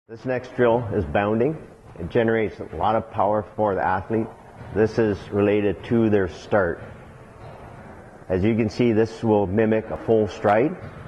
This next drill is bounding. It generates a lot of power for the athlete. This is related to their start. As you can see, this will mimic a full stride.